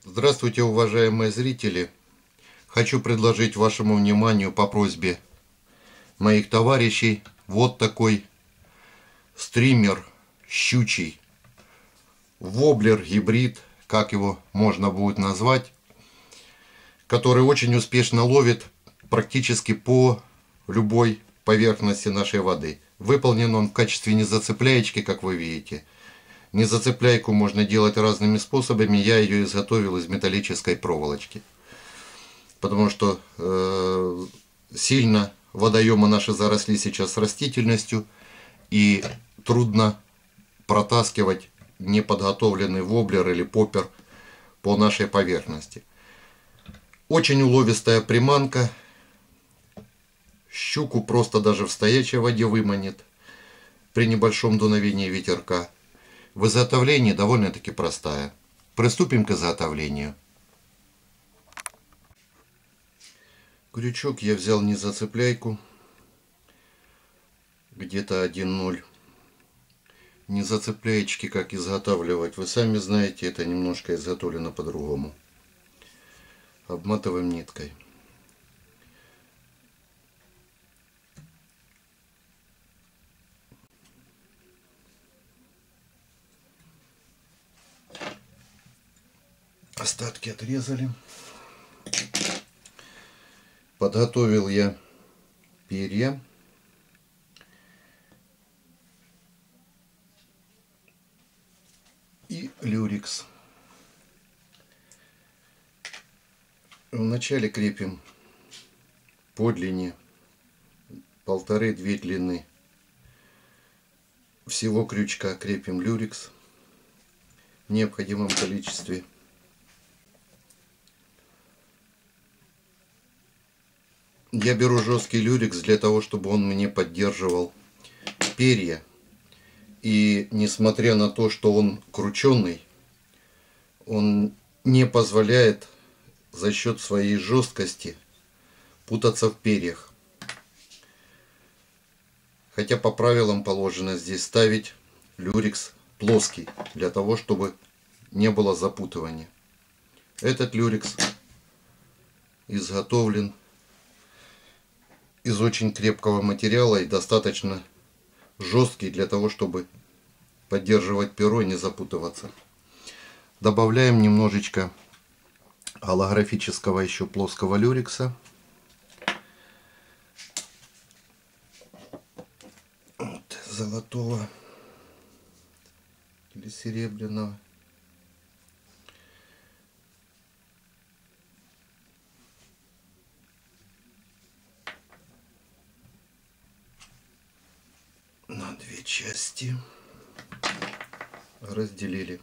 Здравствуйте, уважаемые зрители! Хочу предложить вашему вниманию по просьбе моих товарищей вот такой стример щучий, воблер, гибрид, как его можно будет назвать, который очень успешно ловит практически по любой поверхности нашей воды. Выполнен он в качестве незацепляечки, как вы видите. Незацепляйку можно делать разными способами. Я ее изготовил из металлической проволочки. Потому что сильно водоемы наши заросли сейчас растительностью. И трудно протаскивать неподготовленный воблер или поппер по нашей поверхности. Очень уловистая приманка. Щуку просто даже в стоячей воде выманит при небольшом дуновении ветерка. В изготовлении довольно-таки простая. Приступим к изготовлению. Крючок я взял не зацепляйку, где-то 1,0. Не зацепляечки как изготавливать, вы сами знаете, это немножко изготовлено по-другому. Обматываем ниткой. Остатки отрезали. Подготовил я перья. И люрикс. Вначале крепим по длине 1,5-2 длины всего крючка крепим люрикс в необходимом количестве. Я беру жесткий люрикс для того, чтобы он мне поддерживал перья. И несмотря на то, что он крученый, он не позволяет за счет своей жесткости путаться в перьях. Хотя по правилам положено здесь ставить люрикс плоский, для того, чтобы не было запутывания. Этот люрикс изготовлен из очень крепкого материала и достаточно жесткий для того, чтобы поддерживать перо и не запутываться. Добавляем немножечко голографического еще плоского люрикса. Вот, золотого или серебряного. На 2 части разделили.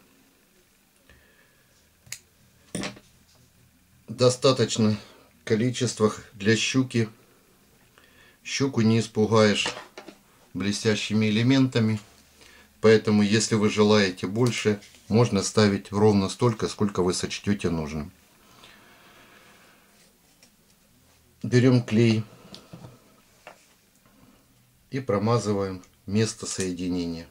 Достаточно количества для щуки. Щуку не испугаешь блестящими элементами, поэтому если вы желаете больше, можно ставить ровно столько, сколько вы сочтете нужным. Берем клей и промазываем место соединения.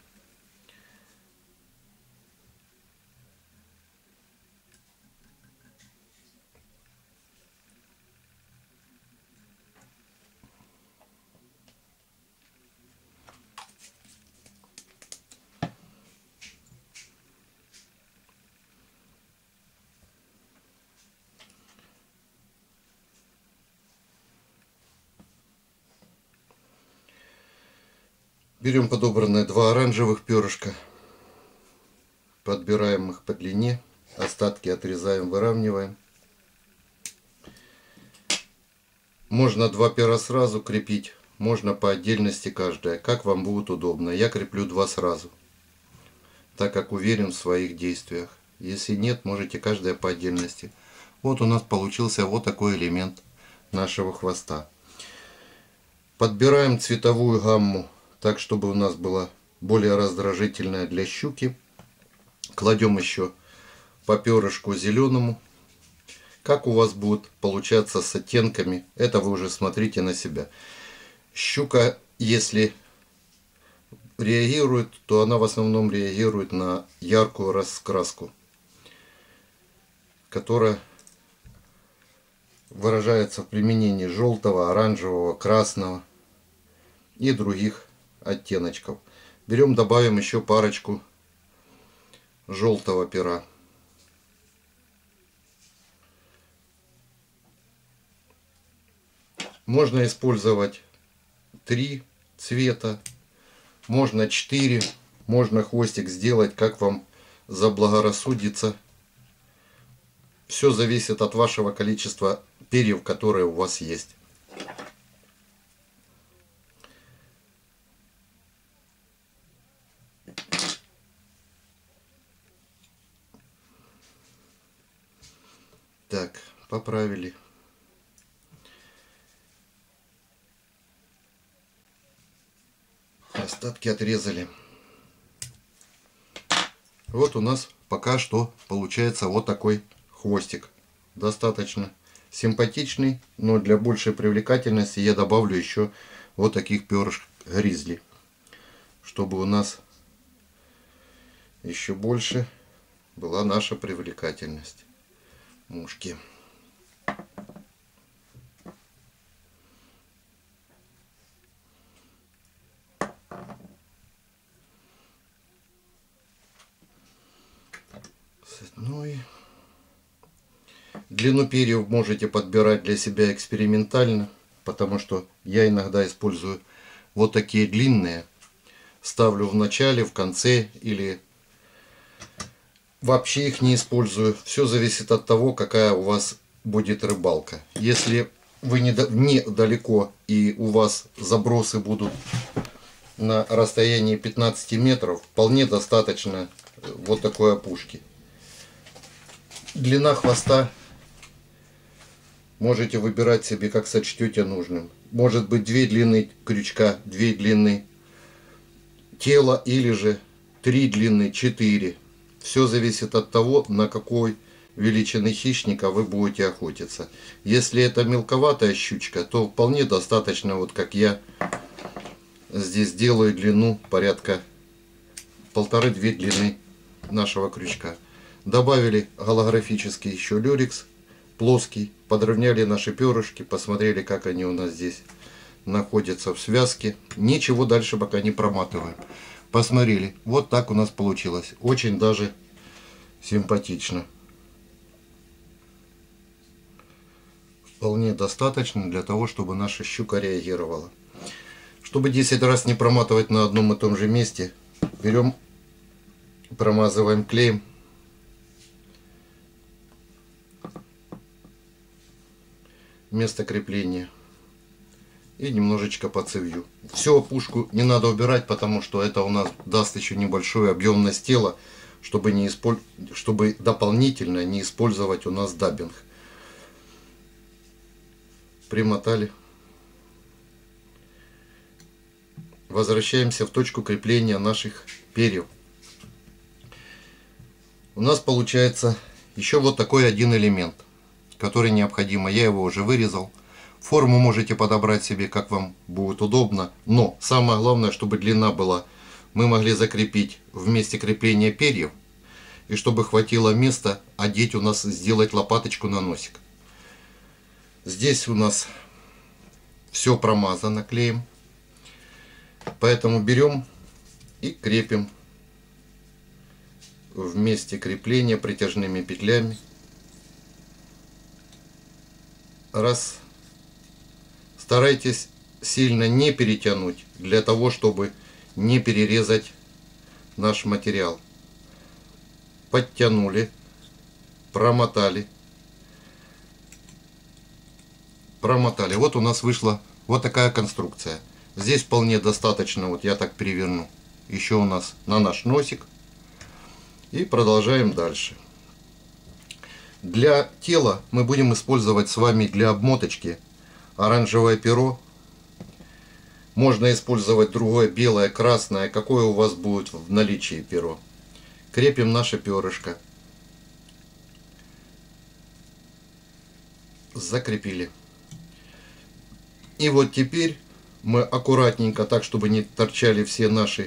Берем подобранные 2 оранжевых перышка, подбираем их по длине, остатки отрезаем, выравниваем. Можно 2 пера сразу крепить, можно по отдельности каждое, как вам будет удобно. Я креплю 2 сразу, так как уверен в своих действиях. Если нет, можете каждое по отдельности. Вот у нас получился вот такой элемент нашего хвоста. Подбираем цветовую гамму так, чтобы у нас была более раздражительная для щуки. Кладем еще по перышку зеленому. Как у вас будет получаться с оттенками, это вы уже смотрите на себя. Щука, если реагирует, то она в основном реагирует на яркую раскраску. которая выражается в применении желтого, оранжевого, красного и других оттеночков. Берем, добавим еще парочку желтого пера. Можно использовать 3 цвета, можно 4, можно хвостик сделать, как вам заблагорассудится. Все зависит от вашего количества перьев, которые у вас есть. Так, поправили. Остатки отрезали. Вот у нас пока что получается вот такой хвостик. Достаточно симпатичный, но для большей привлекательности я добавлю еще вот таких перышек гризли, чтобы у нас еще больше была наша привлекательность мушки. Цветной. Длину перьев можете подбирать для себя экспериментально, потому что я иногда использую вот такие длинные. Ставлю в начале, в конце или вообще их не использую. Все зависит от того, какая у вас будет рыбалка. Если вы недалеко и у вас забросы будут на расстоянии 15 метров, вполне достаточно вот такой опушки. Длина хвоста можете выбирать себе, как сочтете нужным. Может быть 2 длины крючка, 2 длины тела или же 3 длины, 4. Все зависит от того, на какой величины хищника вы будете охотиться. Если это мелковатая щучка, то вполне достаточно, вот как я здесь делаю, длину порядка 1,5-2 длины нашего крючка. Добавили голографический еще люрекс плоский, подровняли наши перышки, посмотрели, как они у нас здесь находятся в связке. Ничего дальше пока не проматываем. Посмотрели, вот так у нас получилось. Очень даже симпатично. Вполне достаточно для того, чтобы наша щука реагировала. Чтобы 10 раз не проматывать на одном и том же месте, берем, промазываем клеем. Место крепления и немножечко по цевью. Всю опушку не надо убирать, потому что это у нас даст еще небольшую объемность тела, чтобы дополнительно не использовать у нас даббинг. Примотали. Возвращаемся в точку крепления наших перьев. У нас получается еще вот такой один элемент, который необходимо. Я его уже вырезал. Форму можете подобрать себе, как вам будет удобно. Но самое главное, чтобы длина была. Мы могли закрепить в месте крепления перьев. И чтобы хватило места одеть у нас, сделать лопаточку на носик. Здесь у нас все промазано клеем. Поэтому берем и крепим в месте крепления притяжными петлями. Раз. Старайтесь сильно не перетянуть, для того, чтобы не перерезать наш материал. Подтянули, промотали. Промотали. Вот у нас вышла вот такая конструкция. Здесь вполне достаточно, вот я так переверну, еще у нас на наш носик. И продолжаем дальше. Для тела мы будем использовать с вами для обмоточки оранжевое перо. Можно использовать другое, белое, красное, какое у вас будет в наличии перо. Крепим наше перышко. Закрепили. И вот теперь мы аккуратненько, так чтобы не торчали все наши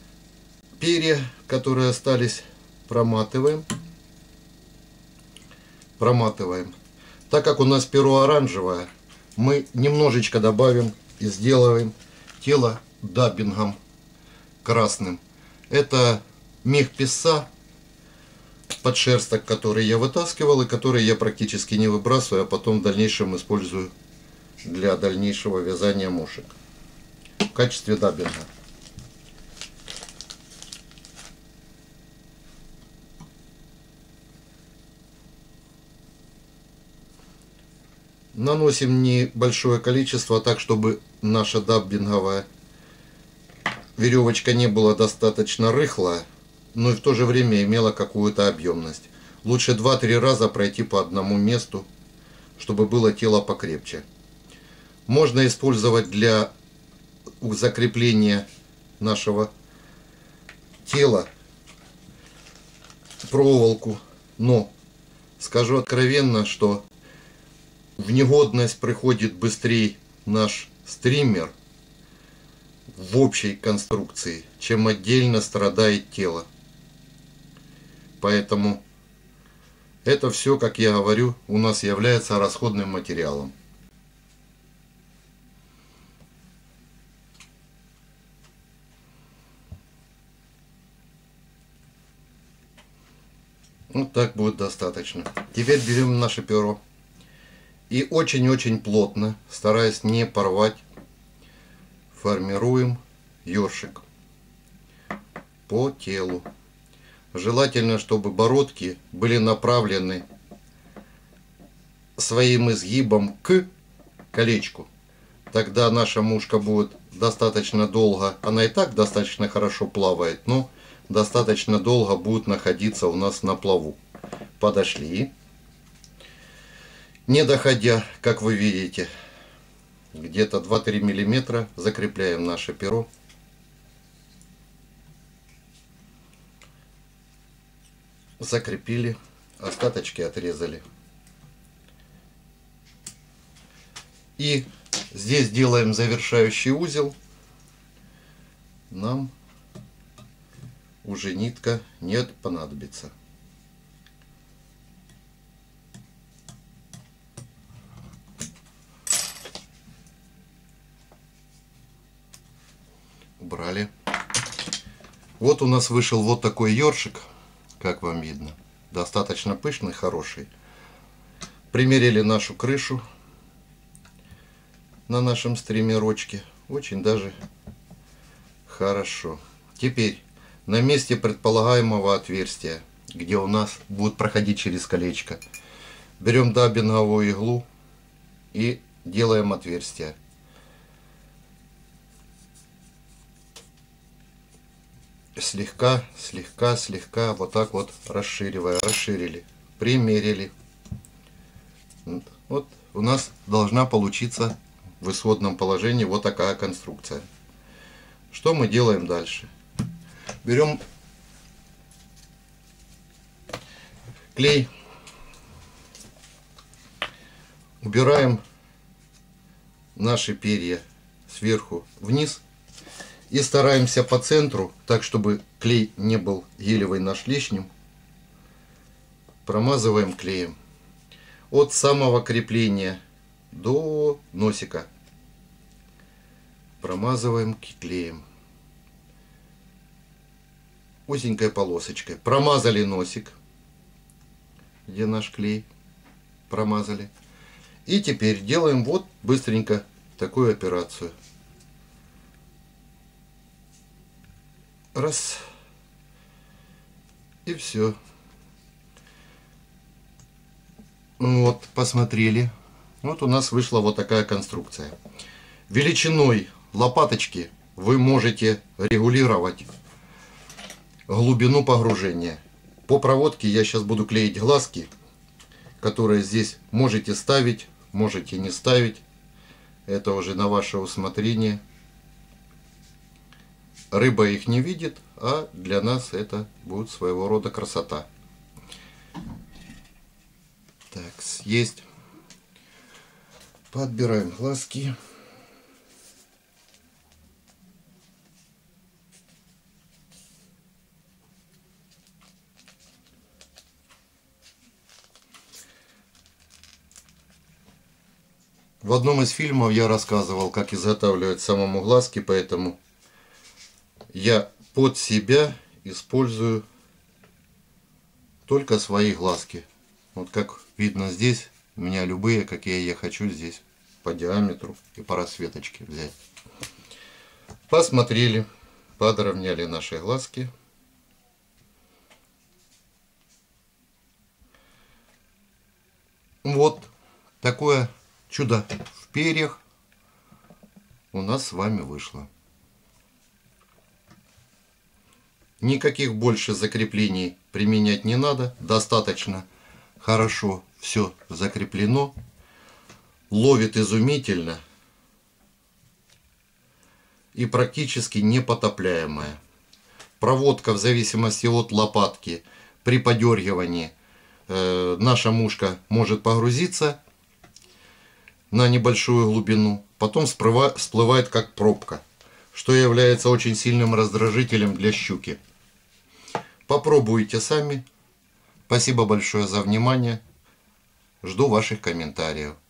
перья, которые остались, проматываем. проматываем. Так как у нас перо оранжевое, мы немножечко добавим и сделаем тело даббингом красным. Это мех писа, подшерсток, который я вытаскивал и который я практически не выбрасываю, а потом в дальнейшем использую для дальнейшего вязания мушек в качестве даббинга. Наносим небольшое количество, так чтобы наша даббинговая веревочка не была достаточно рыхлая, но и в то же время имела какую-то объемность. Лучше 2-3 раза пройти по одному месту, чтобы было тело покрепче. Можно использовать для закрепления нашего тела проволоку, но скажу откровенно, что в негодность приходит быстрее наш стример в общей конструкции, чем отдельно страдает тело. Поэтому это все, как я говорю, у нас является расходным материалом. Вот так будет достаточно. Теперь берем наше перо и очень-очень плотно, стараясь не порвать, формируем ёршик по телу. Желательно, чтобы бородки были направлены своим изгибом к колечку. Тогда наша мушка будет достаточно долго, она и так достаточно хорошо плавает, но достаточно долго будет находиться у нас на плаву. Подошли. Не доходя, как вы видите, где-то 2-3 миллиметра, закрепляем наше перо. Закрепили, остаточки отрезали. И здесь делаем завершающий узел. Нам уже нитка не понадобится. Убрали. Вот у нас вышел вот такой ёршик, как вам видно. Достаточно пышный, хороший. Примерили нашу крышу на нашем стримерочке. Очень даже хорошо. Теперь на месте предполагаемого отверстия, где у нас будет проходить через колечко, берем даббинговую иглу и делаем отверстие. Слегка, вот так вот расширивая, расширили, примерили. Вот у нас должна получиться в исходном положении вот такая конструкция. Что мы делаем дальше? Берем клей, убираем наши перья сверху вниз и стараемся по центру, так чтобы клей не был гелевый наш лишним, промазываем клеем от самого крепления до носика. Промазываем клеем узенькой полосочкой. Промазали носик, где наш клей, промазали. И теперь делаем вот быстренько такую операцию. Раз. И все. Вот, посмотрели. Вот у нас вышла вот такая конструкция. Величиной лопаточки вы можете регулировать глубину погружения. По проводке я сейчас буду клеить глазки, которые здесь можете ставить, можете не ставить. Это уже на ваше усмотрение. Рыба их не видит, а для нас это будет своего рода красота. Так, есть. Подбираем глазки. В одном из фильмов я рассказывал, как изготавливать самому глазки, поэтому я под себя использую только свои глазки. Вот как видно здесь, у меня любые, какие я хочу здесь по диаметру и по расцветочке взять. Посмотрели, подровняли наши глазки. Вот такое чудо в перьях у нас с вами вышло. Никаких больше закреплений применять не надо. Достаточно хорошо все закреплено. Ловит изумительно. И практически непотопляемая. Проводка в зависимости от лопатки при подергивании наша мушка может погрузиться на небольшую глубину, потом всплывает как пробка, что является очень сильным раздражителем для щуки. Попробуйте сами. Спасибо большое за внимание. Жду ваших комментариев.